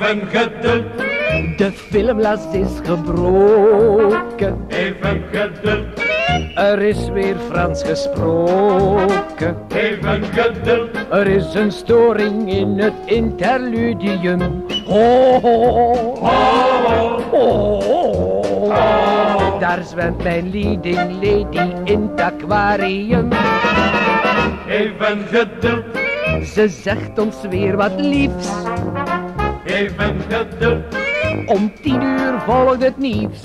Even geduld. De filmlast is gebroken. Even geduld. Er is weer Frans gesproken. Even geduld. Er is een storing in het interludium. Ho, ho, ho, ho, ho. Daar zwemt mijn leading lady in het aquarium. Even geduld. Ze zegt ons weer wat liefs. Even geduld. Om 10 uur volgt het nieuws.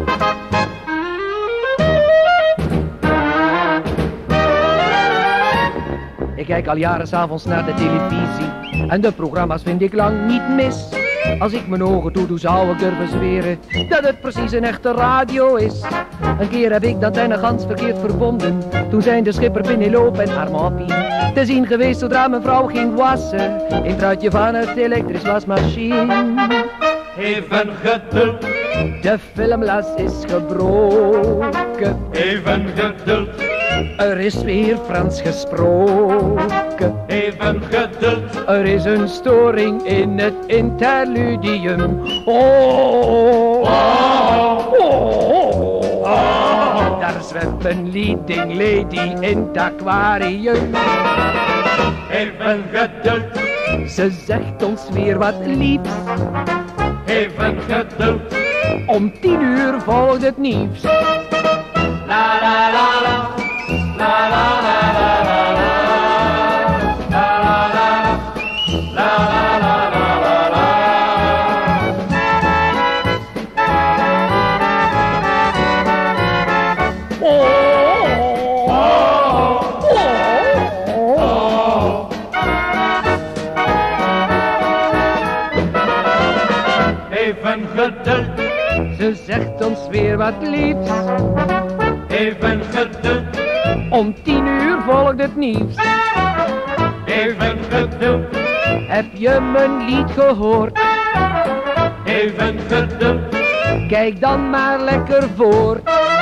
Ik kijk al jaren 's avonds naar de televisie en de programma's vind ik lang niet mis. Als ik mijn ogen doe zou ik durven zweren dat het precies een echte radio is. Een keer heb ik dat en een gans verkeerd verbonden. Toen zijn de schipper Penelope en haar moppie te zien geweest zodra mijn vrouw ging wassen. In het ruitje van het elektrisch wasmachine. Even geduld. De filmlast is gebroken. Even geduld. Er is weer Frans gesproken. Even geduld. Er is een storing in het interludium. Oh, oh, oh, oh. Daar zwemt een leading lady in het aquarium. Even geduld. Ze zegt ons weer wat liefs. Even geduld. Om 10 uur volgt het nieuws. La la la la. La la la la la la. La la la. La la la la la. Oh, oh, oh, oh. Even geduld. Ze zegt ons weer wat liefs. Even geduld. Om 10 uur volgt het nieuws. Even geduld. Heb je mijn lied gehoord? Even geduld. Kijk dan maar lekker voor.